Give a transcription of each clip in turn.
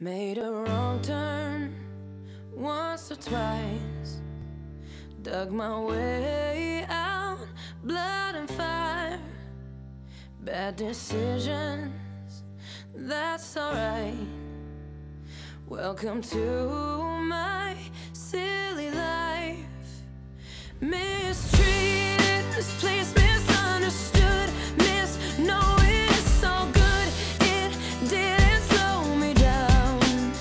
Made a wrong turn once or twice, dug my way out, blood and fire, bad decisions, that's alright. Welcome to my silly life. Mistreated, misplaced, misunderstood, knowing it's all good, it didn't slow me down.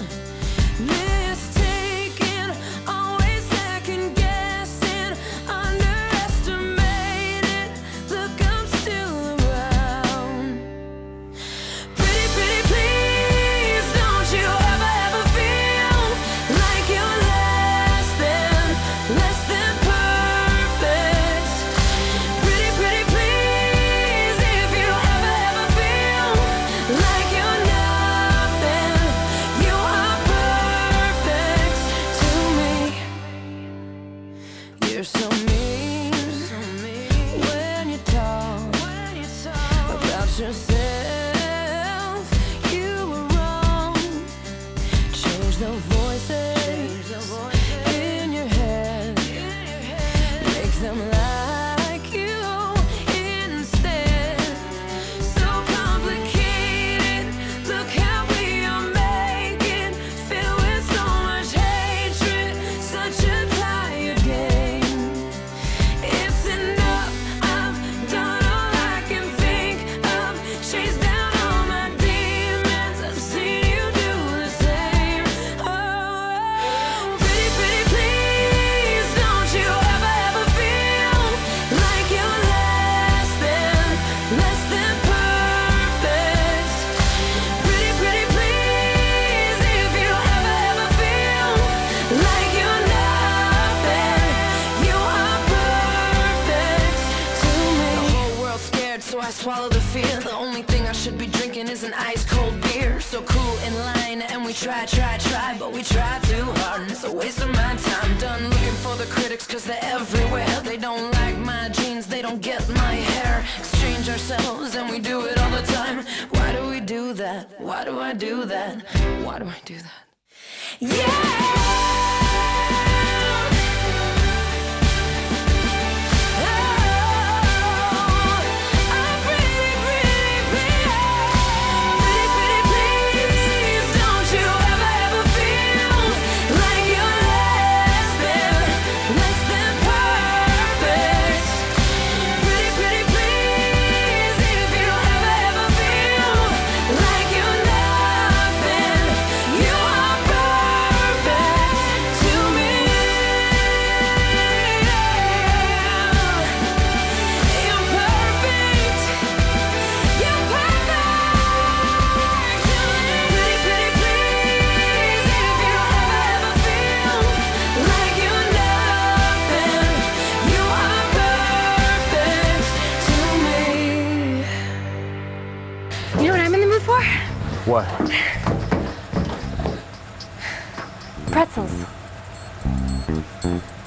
Mistaken, always second guessing, underestimated, look, I'm still around. Pretty, pretty, please, don't you ever feel like you're less than perfect. Pretty, pretty, please, if you ever feel like you're nothing, you are perfect to me. You're so mean when you talk about yourself. You were wrong. Change the voices in your head, make them like you instead. So complicated, look how we are making, filled with so much hatred, such a tired game. It's enough, I've done all I can think of, chased down all my demons, I've seen you do the same. Oh, pretty, pretty, please, don't you ever feel like you're less than perfect. Pretty, pretty, please, if you ever feel like you're nothing, you are perfect to me. The whole world's scared, so I swallow the fear. The only thing I should be drinking is an ice cold beer. So cool in line, and we try, but we try too hard, and it's a waste of my time. Done looking for the critics, cause they're everywhere. They don't like my jeans, they don't get my hair. Exchange ourselves, and we do it all the time. Why do we do that? Why do I do that? Why do I do that? Yeah! You know what I'm in the mood for? What? Pretzels.